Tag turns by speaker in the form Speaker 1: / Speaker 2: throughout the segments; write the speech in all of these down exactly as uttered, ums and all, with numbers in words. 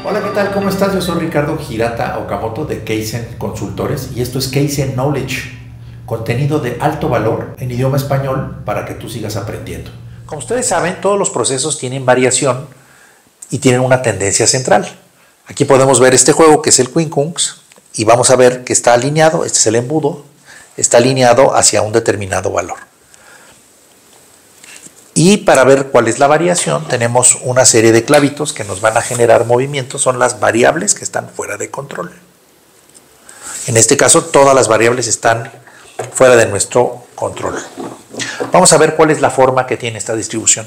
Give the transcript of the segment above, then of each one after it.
Speaker 1: Hola, ¿qué tal? ¿Cómo estás? Yo soy Ricardo Hirata Okamoto de Kaizen Consultores y esto es Kaizen Knowledge, contenido de alto valor en idioma español para que tú sigas aprendiendo. Como ustedes saben, todos los procesos tienen variación y tienen una tendencia central. Aquí podemos ver este juego que es el quincunx y vamos a ver que está alineado, este es el embudo, está alineado hacia un determinado valor. Y para ver cuál es la variación, tenemos una serie de clavitos que nos van a generar movimientos, son las variables que están fuera de control. En este caso, todas las variables están fuera de nuestro control. Vamos a ver cuál es la forma que tiene esta distribución.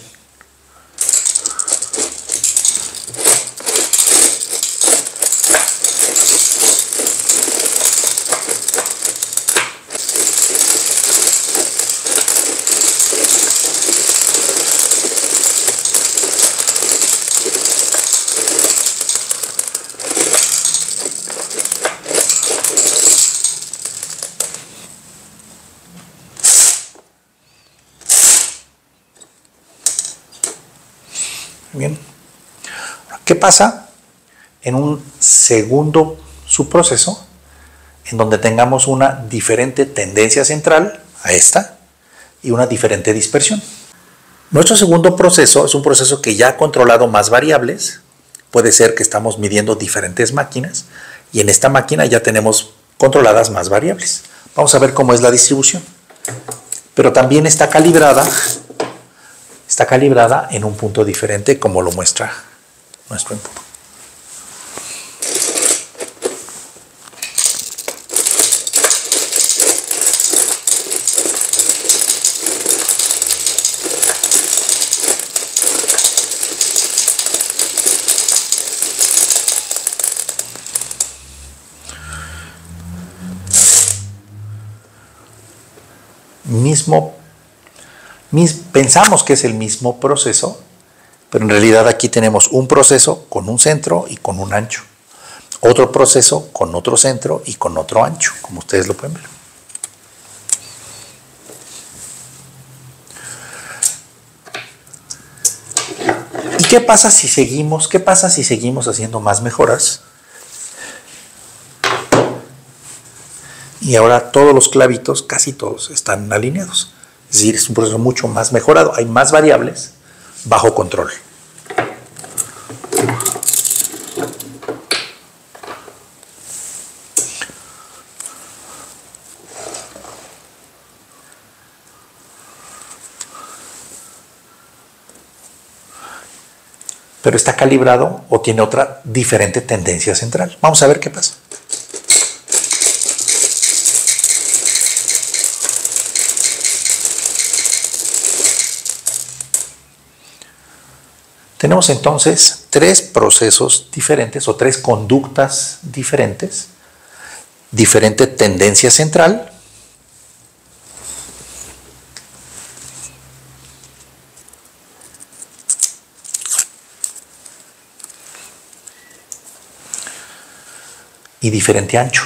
Speaker 1: Bien. ¿Qué pasa en un segundo subproceso en donde tengamos una diferente tendencia central a esta y una diferente dispersión? Nuestro segundo proceso es un proceso que ya ha controlado más variables. Puede ser que estamos midiendo diferentes máquinas y en esta máquina ya tenemos controladas más variables. Vamos a ver cómo es la distribución. Pero también está calibrada Está calibrada en un punto diferente como lo muestra nuestro input. Mismo Pensamos que es el mismo proceso, pero en realidad aquí tenemos un proceso con un centro y con un ancho. Otro proceso con otro centro y con otro ancho, como ustedes lo pueden ver. ¿Y qué pasa si seguimos? ¿Qué pasa si seguimos haciendo más mejoras? Y ahora todos los clavitos, casi todos, están alineados. Es decir, es un proceso mucho más mejorado. Hay más variables bajo control. Pero está calibrado o tiene otra diferente tendencia central. Vamos a ver qué pasa. Tenemos entonces tres procesos diferentes o tres conductas diferentes, diferente tendencia central, y diferente ancho.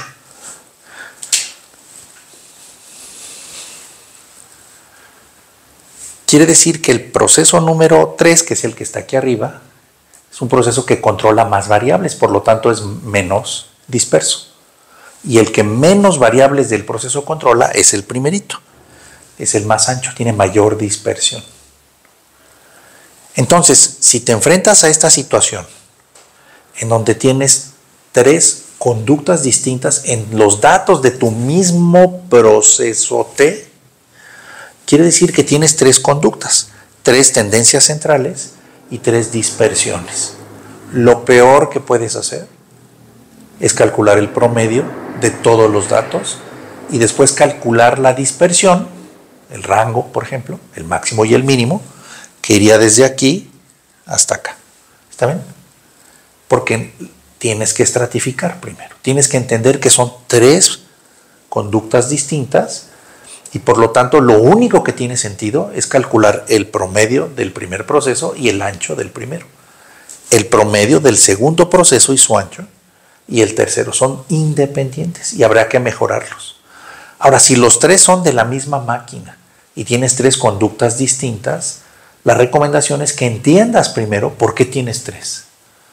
Speaker 1: Quiere decir que el proceso número tres, que es el que está aquí arriba, es un proceso que controla más variables, por lo tanto es menos disperso. Y el que menos variables del proceso controla es el primerito. Es el más ancho, tiene mayor dispersión. Entonces, si te enfrentas a esta situación en donde tienes tres conductas distintas en los datos de tu mismo proceso T, quiere decir que tienes tres conductas, tres tendencias centrales y tres dispersiones. Lo peor que puedes hacer es calcular el promedio de todos los datos y después calcular la dispersión, el rango, por ejemplo, el máximo y el mínimo, que iría desde aquí hasta acá. ¿Está bien? Porque tienes que estratificar primero. Tienes que entender que son tres conductas distintas y por lo tanto lo único que tiene sentido es calcular el promedio del primer proceso y el ancho del primero. El promedio del segundo proceso y su ancho y el tercero son independientes y habrá que mejorarlos. Ahora, si los tres son de la misma máquina y tienes tres conductas distintas, la recomendación es que entiendas primero por qué tienes tres.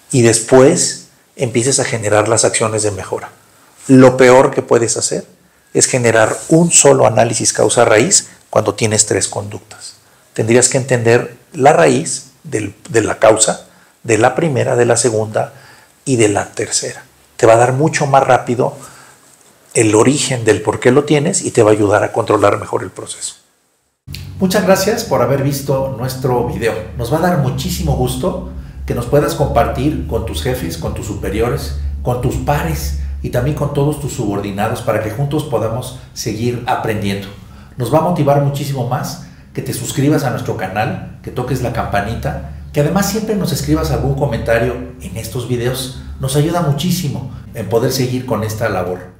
Speaker 1: y después empieces a generar las acciones de mejora. Lo peor que puedes hacer es generar un solo análisis causa-raíz cuando tienes tres conductas. Tendrías que entender la raíz del, de la causa, de la primera, de la segunda y de la tercera. Te va a dar mucho más rápido el origen del por qué lo tienes y te va a ayudar a controlar mejor el proceso.
Speaker 2: Muchas gracias por haber visto nuestro video. Nos va a dar muchísimo gusto que nos puedas compartir con tus jefes, con tus superiores, con tus pares y también con todos tus subordinados para que juntos podamos seguir aprendiendo. Nos va a motivar muchísimo más que te suscribas a nuestro canal, que toques la campanita, que además siempre nos escribas algún comentario en estos videos. Nos ayuda muchísimo en poder seguir con esta labor.